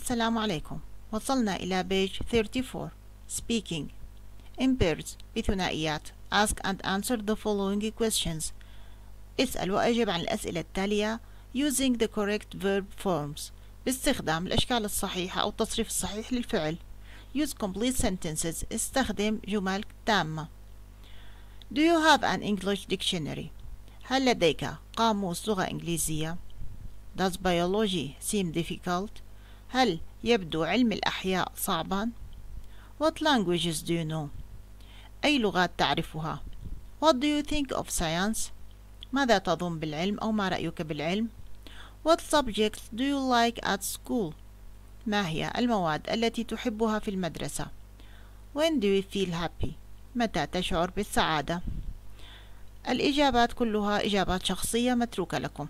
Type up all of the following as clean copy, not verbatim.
السلام عليكم. وصلنا إلى page 34 Speaking in pairs بثنائيات. Ask and answer the following questions. اسأل وأجب عن الأسئلة التالية using the correct verb forms باستخدام الأشكال الصحيحة أو التصريف الصحيح للفعل. Use complete sentences. استخدم جمل تامة. Do you have an English dictionary? هل لديك قاموس لغة إنجليزية؟ Does biology seem difficult? هل يبدو علم الأحياء صعبا؟ What languages do you know? أي لغات تعرفها؟ What do you think of science? ماذا تظن بالعلم أو ما رأيك بالعلم؟ What subjects do you like at school? ما هي المواد التي تحبها في المدرسة؟ When do you feel happy? متى تشعر بالسعادة؟ الإجابات كلها إجابات شخصية متروكة لكم.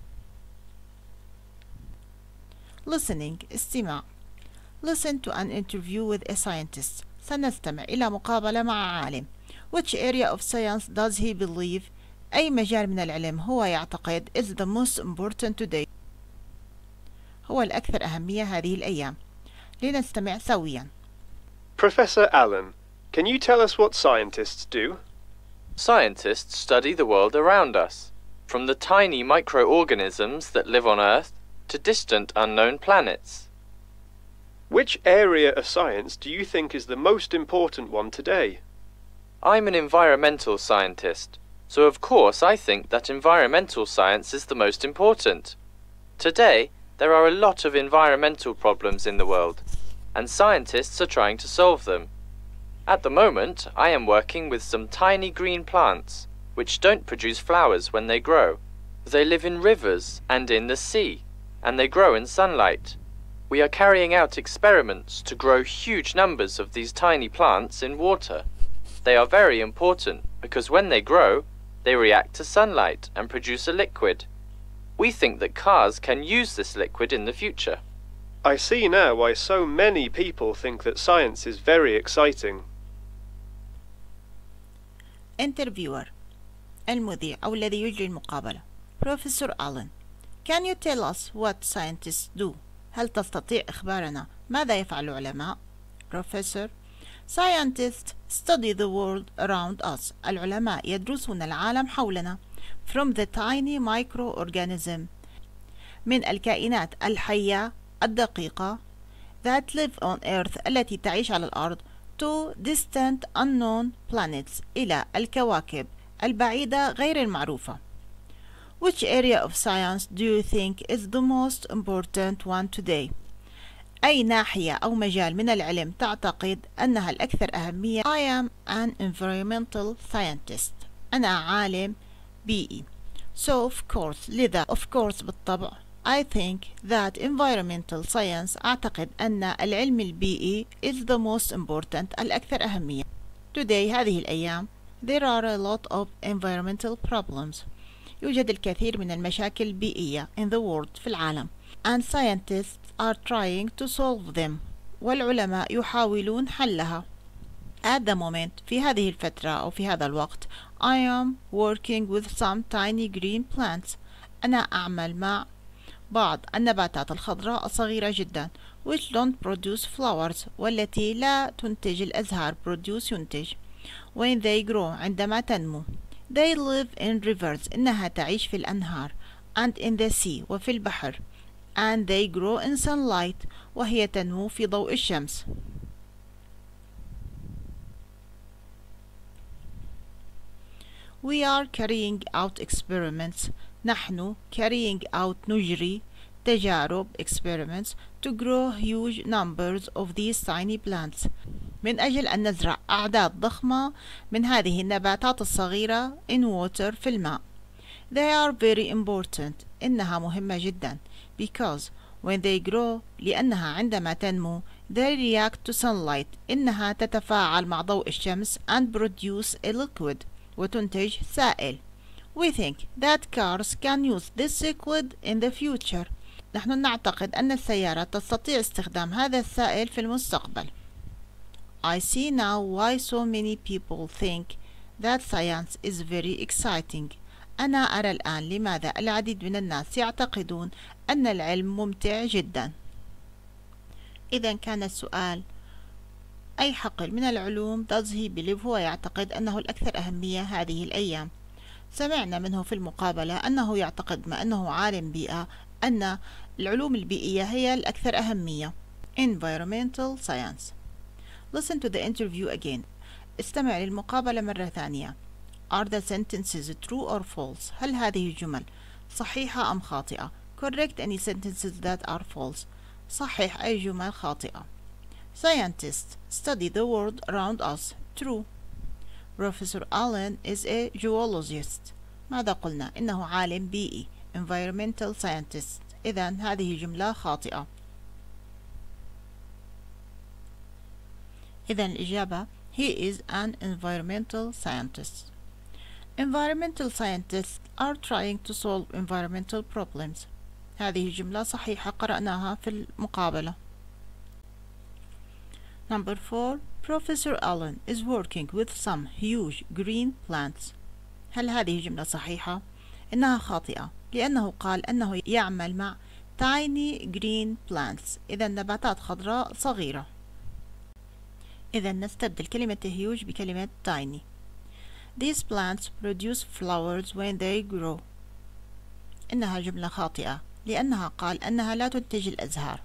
Listening استماع. Listen to an interview with a scientist. سنستمع إلى مقابلة مع عالم. Which area of science does he believe? أي مجال من العلم هو يعتقد is the most important today. هو الأكثر أهمية هذه الأيام. لنستمع سويا. Professor Allen, can you tell us what scientists do? Scientists study the world around us, from the tiny microorganisms that live on Earth to distant unknown planets. Which area of science do you think is the most important one today? I'm an environmental scientist, so of course I think that environmental science is the most important. Today, there are a lot of environmental problems in the world, and scientists are trying to solve them. At the moment, I am working with some tiny green plants, which don't produce flowers when they grow. They live in rivers and in the sea, and they grow in sunlight. We are carrying out experiments to grow huge numbers of these tiny plants in water. They are very important because when they grow, they react to sunlight and produce a liquid. We think that cars can use this liquid in the future. I see now why so many people think that science is very exciting. Interviewer المذيع أو الذي يجري المقابلة. Professor Allen, can you tell us what scientists do? هل تستطيع إخبارنا ماذا يفعل العلماء؟ Professor, scientists study the world around us. العلماء يدرسون العالم حولنا. From the tiny microorganism من الكائنات الحية الدقيقة that live on Earth التي تعيش على الأرض to distant unknown planets إلى الكواكب البعيدة غير المعروفة. Which area of science do you think is the most important one today? أي ناحية أو مجال من العلم تعتقد أنها الأكثر أهمية؟ I am an environmental scientist. أنا عالم بيئي. So of course لذا of course بالطبع I think that environmental science أعتقد أن العلم البيئي is the most important الأكثر أهمية. Today هذه الأيام there are a lot of environmental problems. يوجد الكثير من المشاكل البيئية in the world في العالم. And scientists are trying to solve them. والعلماء يحاولون حلها. At the moment في هذه الفترة أو في هذا الوقت I am working with some tiny green plants. أنا أعمل مع بعض النباتات الخضراء الصغيرة جدا which don't produce flowers والتي لا تنتج الأزهار produce ينتج. When they grow عندما تنمو. They live in rivers إنها تعيش في الأنهار and in the sea وفي البحر and they grow in sunlight وهي تنمو في ضوء الشمس. We are carrying out experiments. نحن carrying out نجري تجارب experiments to grow huge numbers of these tiny plants من أجل أن نزرع أعداد ضخمة من هذه النباتات الصغيرة in water في الماء. They are very important. إنها مهمة جدا because when they grow لأنها عندما تنمو they react to sunlight إنها تتفاعل مع ضوء الشمس and produce a liquid وتنتج سائل. We think that cars can use this liquid in the future. نحن نعتقد أن السيارات تستطيع استخدام هذا السائل في المستقبل. I see now why so many people think that science is very exciting. أنا أرى الآن لماذا العديد من الناس يعتقدون أن العلم ممتع جدا. إذا كان السؤال أي حقل من العلوم does he believe هو يعتقد أنه الأكثر أهمية هذه الأيام. سمعنا منه في المقابلة أنه يعتقد ما أنه عالم بيئة أن العلوم البيئية هي الأكثر أهمية. Environmental science. Listen to the interview again. استمع للمقابلة مرة ثانية. Are the sentences true or false؟ هل هذه الجمل صحيحة أم خاطئة؟ Correct any sentences that are false. صحح أي جمل خاطئة. Scientists study the world around us. True. Professor Allen is a geologist. ماذا قلنا؟ إنه عالم بيئي. Environmental scientist. إذن هذه جملة خاطئة. إذن الإجابة He is an environmental scientist. Environmental scientists are trying to solve environmental problems. هذه جملة صحيحة قرأناها في المقابلة. Number 4. Professor Allen is working with some huge green plants. هل هذه جملة صحيحة؟ إنها خاطئة لأنه قال أنه يعمل مع tiny green plants. إذا نباتات خضراء صغيرة. إذا نستبدل كلمة huge بكلمة tiny. These plants produce flowers when they grow. إنها جملة خاطئة لأنها قال أنها لا تنتج الأزهار.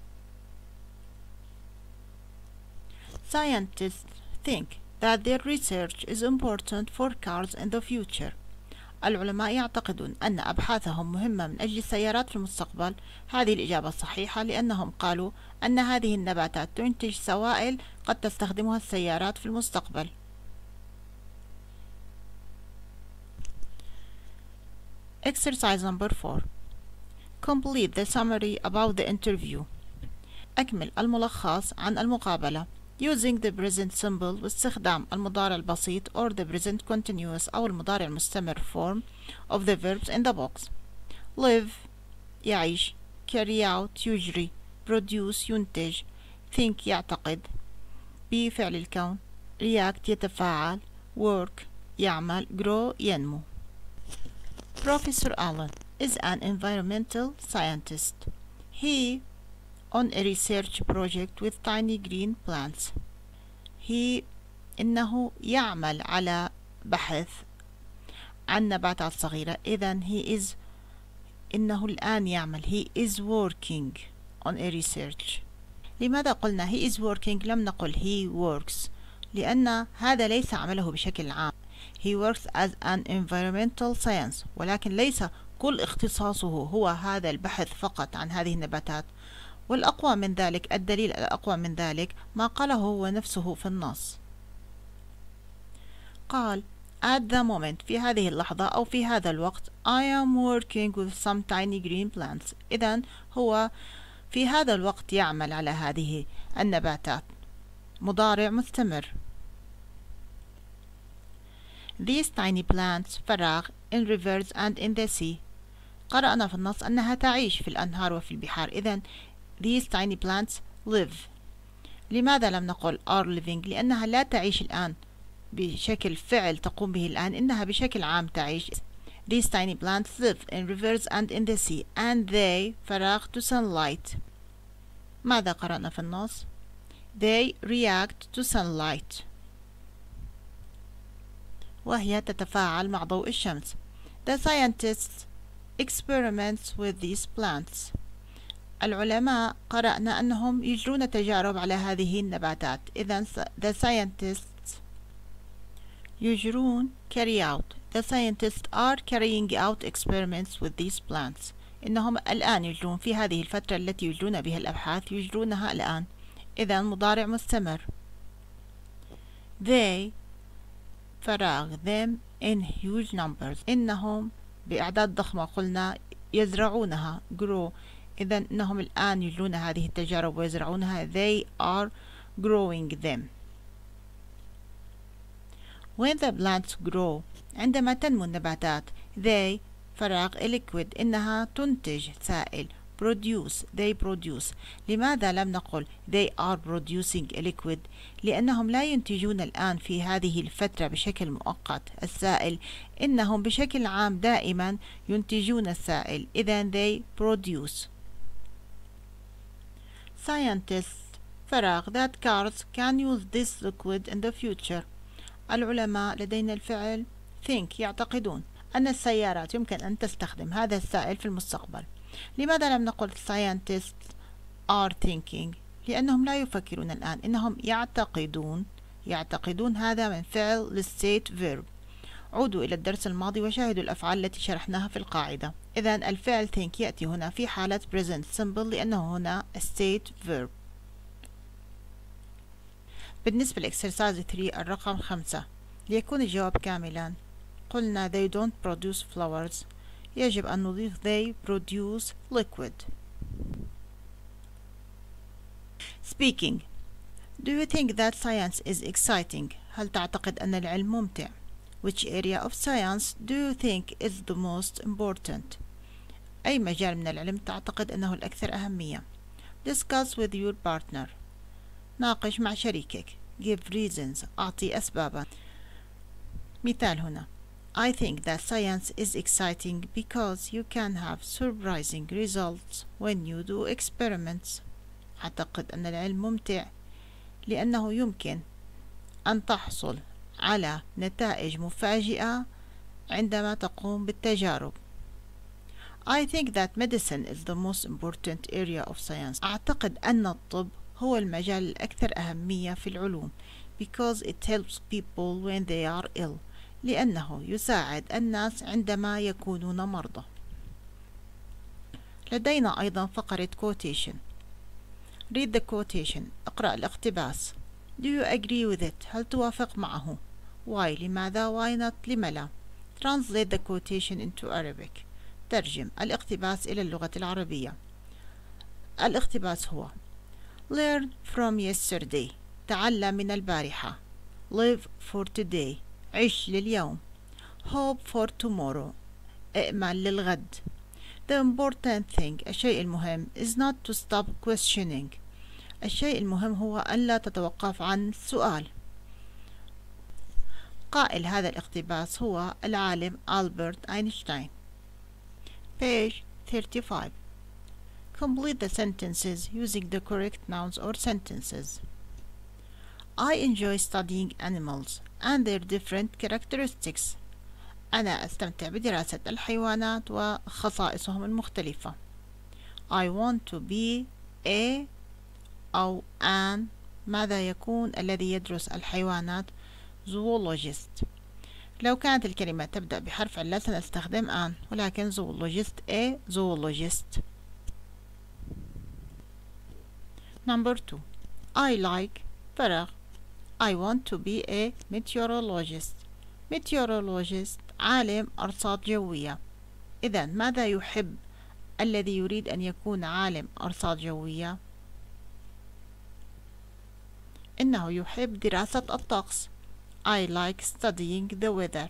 Scientists think that their research is important for cars in the future. العلماء يعتقدون أن أبحاثهم مهمة من أجل السيارات في المستقبل. هذه الإجابة الصحيحة لأنهم قالوا أن هذه النباتات تنتج سوائل قد تستخدمها السيارات في المستقبل. Exercise number 4. Complete the summary about the interview. أكمل الملخص عن المقابلة. Using the present simple باستخدام المضارع البسيط or the present continuous أو المضارع المستمر form of the verbs in the box. Live يعيش. Carry out يجري. Produce ينتج. Think يعتقد. Be فعل الكون. React يتفاعل. Work يعمل. Grow ينمو. Professor Allen is an environmental scientist. He on a research project with tiny green plants. He إنه يعمل على بحث عن نباتات صغيرة. إذن he is إنه الآن يعمل. He is working on a research. لماذا قلنا he is working لم نقل he works؟ لأن هذا ليس عمله بشكل عام. He works as an environmental science ولكن ليس كل اختصاصه هو هذا البحث فقط عن هذه النباتات. والأقوى من ذلك الدليل الأقوى من ذلك ما قاله هو نفسه في النص. قال at the moment في هذه اللحظة أو في هذا الوقت I am working with some tiny green plants. إذن هو في هذا الوقت يعمل على هذه النباتات. مضارع مستمر. These tiny plants فراغ in rivers and in the sea. قرأنا في النص أنها تعيش في الأنهار وفي البحار. إذن these tiny plants live. لماذا لم نقل are living؟ لأنها لا تعيش الآن بشكل فعل تقوم به الآن. إنها بشكل عام تعيش. These tiny plants live in rivers and in the sea and they فراغ to sunlight. ماذا قرأنا في النص؟ They react to sunlight. وهي تتفاعل مع ضوء الشمس. The scientists experiments with these plants. العلماء قرأنا أنهم يجرون تجارب على هذه النباتات. إذن the scientists يجرون carry out. The scientists are carrying out experiments with these plants. إنهم الآن يجرون في هذه الفترة التي يجرون بها الأبحاث يجرونها الآن. إذن مضارع مستمر. They فراغ them in huge numbers. إنهم بأعداد ضخمة قلنا يزرعونها grow. إذن إنهم الآن يجرون هذه التجارب ويزرعونها. They are growing them. When the plants grow عندما تنمو النباتات they فراغ liquid إنها تنتج سائل. produce they produce. لماذا لم نقل they are producing a liquid؟ لأنهم لا ينتجون الآن في هذه الفترة بشكل مؤقت السائل. إنهم بشكل عام دائما ينتجون السائل. إذن they produce. Scientists فراغ that cars can use this liquid in the future. العلماء لدينا الفعل think يعتقدون أن السيارات يمكن أن تستخدم هذا السائل في المستقبل. لماذا لم نقل scientists are thinking؟ لأنهم لا يفكرون الآن، إنهم يعتقدون هذا من فعل state verb. عودوا إلى الدرس الماضي وشاهدوا الأفعال التي شرحناها في القاعدة. إذن الفعل think يأتي هنا في حالة present simple لأنه هنا state verb. بالنسبة لإكسرسايز 3 الرقم 5 ليكون الجواب كاملا قلنا they don't produce flowers، يجب أن نضيف they produce liquid. Speaking. Do you think that science is exciting؟ هل تعتقد أن العلم ممتع؟ Which area of science do you think is the most important؟ أي مجال من العلم تعتقد أنه الأكثر أهمية؟ Discuss with your partner. ناقش مع شريكك. Give reasons. أعطي أسبابا. مثال هنا I think that science is exciting because you can have surprising results when you do experiments. أعتقد أن العلم ممتع لأنه يمكن أن تحصل على نتائج مفاجئة عندما تقوم بالتجارب. I think that medicine is the most important area of science. أعتقد أن الطب هو المجال الأكثر أهمية في العلوم because it helps people when they are ill. لأنه يساعد الناس عندما يكونون مرضى. لدينا أيضا فقرة quotation. Read the quotation. اقرأ الاقتباس. Do you agree with it؟ هل توافق معه؟ Why؟ لماذا؟ Why not؟ لم لا؟ Translate the quotation into Arabic. ترجم الاقتباس إلى اللغة العربية. الاقتباس هو Learn from yesterday. تعلم من البارحة. Live for today. عش لليوم. Hope for tomorrow. أأمل للغد. The important thing. الشيء المهم is not to stop questioning. الشيء المهم هو ألا تتوقف عن السؤال. قائل هذا الاقتباس هو العالم ألبرت أينشتاين. Page 35. Complete the sentences using the correct nouns or sentences. I enjoy studying animals and their different characteristics. أنا أستمتع بدراسة الحيوانات وخصائصهم المختلفة. I want to be a أو an. ماذا يكون الذي يدرس الحيوانات؟ zoologist. لو كانت الكلمة تبدأ بحرف علة سنستخدم an، ولكن zoologist a zoologist. Number 2. I like فراغ. I want to be a meteorologist. meteorologist عالم أرصاد جوية. إذن ماذا يحب الذي يريد أن يكون عالم أرصاد جوية؟ إنه يحب دراسة الطقس. I like studying the weather.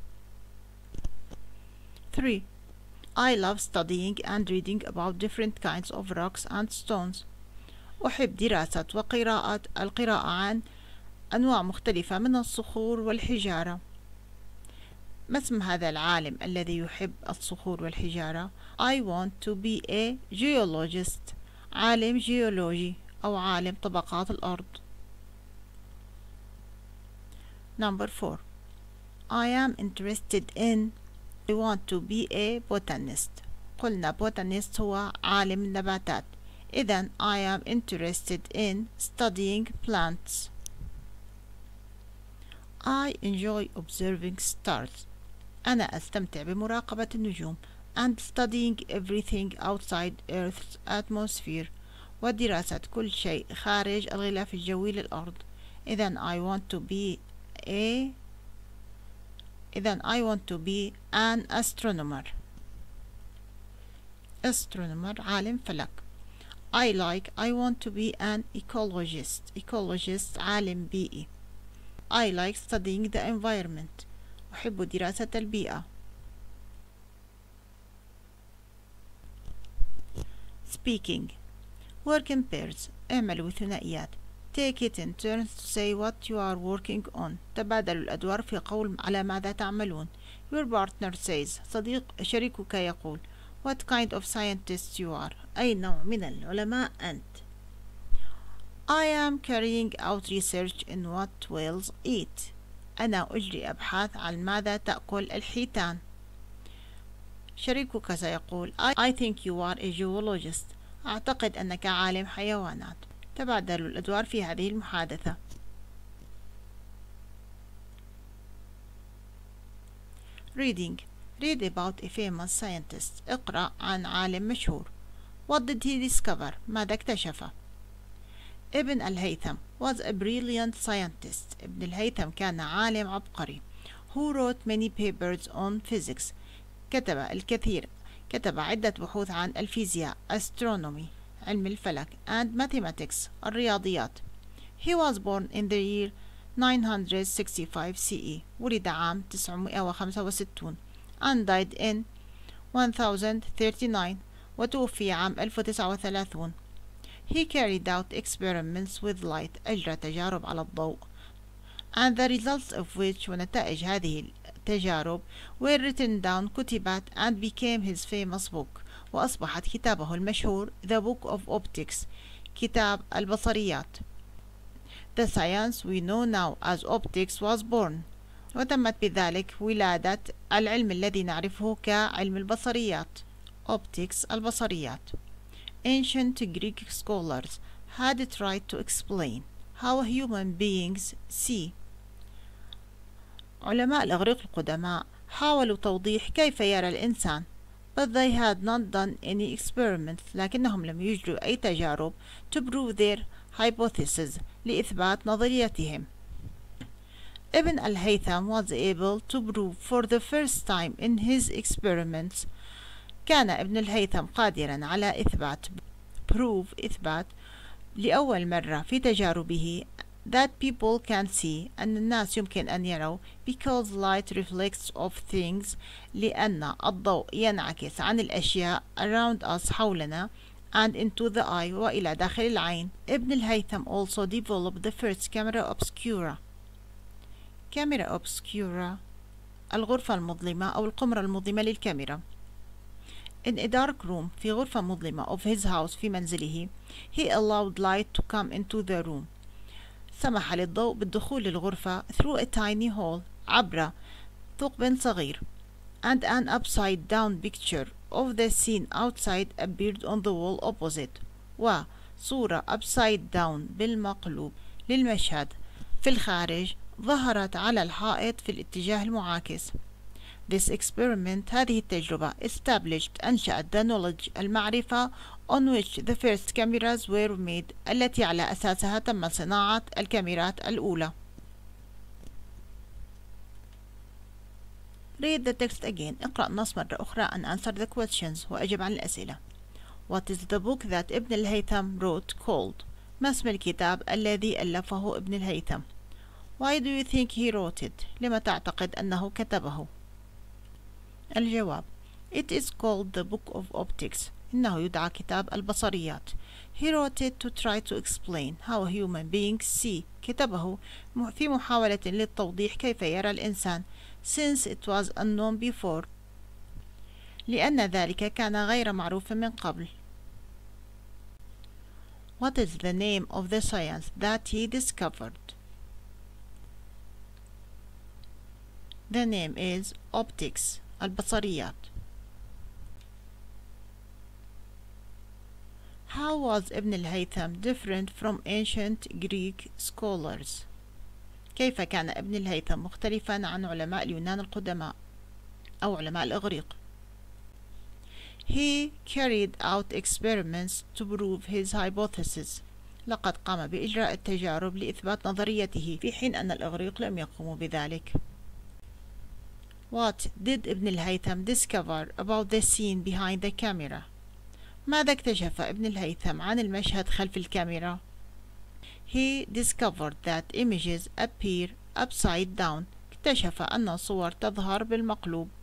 3. I love studying and reading about different kinds of rocks and stones. أحب دراسة وقراءة القراءة عن أنواع مختلفة من الصخور والحجارة. ما اسم هذا العالم الذي يحب الصخور والحجارة؟ I want to be a geologist. عالم جيولوجي أو عالم طبقات الأرض. Number 4. I am interested in. I want to be a botanist. قلنا botanist هو عالم النباتات. إذن I am interested in studying plants. I enjoy observing stars. أنا أستمتع بمراقبة النجوم and studying everything outside Earth's atmosphere ودراسة كل شيء خارج الغلاف الجوي للأرض. إذن I want to be an astronomer. astronomer عالم فلك. I want to be an ecologist. ecologist عالم بيئي. I like studying the environment. أحب دراسة البيئة. Speaking. Work in pairs. اعملوا ثنائيات. Take it in turns to say what you are working on. تبادلوا الأدوار في قول على ماذا تعملون. Your partner says. شريكك يقول. What kind of scientist you are. أي نوع من العلماء أنت. I am carrying out research in what whales eat. أنا أجري أبحاث عن ماذا تأكل الحيتان. شريكك سيقول I think you are a geologist. أعتقد أنك عالم حيوانات. تبادلوا الأدوار في هذه المحادثة. Reading. Read about a famous scientist. اقرأ عن عالم مشهور. What did he discover? ماذا اكتشف؟ ابن الهيثم was a brilliant scientist. ابن الهيثم كان عالم عبقري. Who wrote many papers on physics. كتب عدة بحوث عن الفيزياء astronomy علم الفلك and mathematics الرياضيات. He was born in the year 965 CE. ولد عام 965 and died in 1039 وتوفي عام 1039. He carried out experiments with light. أجرى تجارب على الضوء. And the results of which ونتائج هذه التجارب were written down كتبت and became his famous book. وأصبحت كتابه المشهور The Book of Optics كتاب البصريات. The science we know now as optics was born. وتمت بذلك ولادة العلم الذي نعرفه كعلم البصريات. Optics البصريات. Ancient Greek scholars had tried to explain how human beings see. علماء الإغريق القدماء حاولوا توضيح كيف يرى الإنسان. But they had not done any experiments. لكنهم لم يجروا أي تجارب to prove their hypothesis لإثبات نظريتهم. Ibn al-Haytham was able to prove for the first time in his experiments. كان ابن الهيثم قادرا على إثبات لأول مرة في تجاربه that people can see أن الناس يمكن أن يروا because light reflects of things لأن الضوء ينعكس عن الأشياء around us حولنا and into the eye وإلى داخل العين. ابن الهيثم also developed the first camera obscura. camera obscura الغرفة المظلمة أو القمرة المظلمة للكاميرا. In a dark room في غرفة مظلمة of his house في منزله he allowed light to come into the room. سمح للضوء بالدخول للغرفة through a tiny hole عبر ثقب صغير. And an upside down picture of the scene outside appeared on the wall opposite. وصورة upside down بالمقلوب للمشهد في الخارج ظهرت على الحائط في الاتجاه المعاكس. This experiment هذه التجربة established أنشأت the knowledge المعرفة on which the first cameras were made التي على أساسها تم صناعة الكاميرات الأولى. Read the text again. اقرأ النص مرة أخرى and answer the questions وأجب عن الأسئلة. What is the book that ابن الهيثم wrote called? ما اسم الكتاب الذي ألفه ابن الهيثم؟ Why do you think he wrote it? لما تعتقد أنه كتبه؟ الجواب It is called the Book of Optics. إنه يدعى كتاب البصريات. He wrote it to try to explain how human beings see. كتبه في محاولة للتوضيح كيف يرى الإنسان since it was unknown before. لأن ذلك كان غير معروف من قبل. What is the name of the science that he discovered? The name is optics. البصريات. How was ابن الهيثم different from ancient Greek scholars? كيف كان ابن الهيثم مختلفا عن علماء اليونان القدماء أو علماء الإغريق؟ He carried out experiments to prove his hypothesis. لقد قام بإجراء التجارب لإثبات نظريته في حين أن الإغريق لم يقوموا بذلك. What did ابن الهيثم discover about the scene behind the camera? ماذا اكتشف ابن الهيثم عن المشهد خلف الكاميرا؟ He discovered that images appear upside down. اكتشف أن الصور تظهر بالمقلوب.